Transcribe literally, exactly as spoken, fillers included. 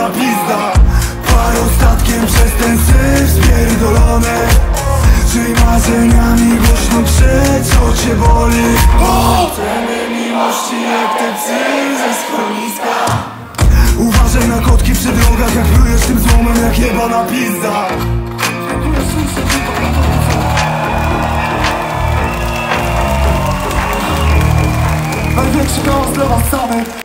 jebana pizda. Parą statkiem przez ten syf spierdolony. Żyj marzeniami, głośno krzycz, co cię boli. Chcemy miłości jak te psy ze schroniska. Uważaj na kotki przy drogach, jak plujesz tym złomem jak jebana pizda. Największy chaos dla was samych.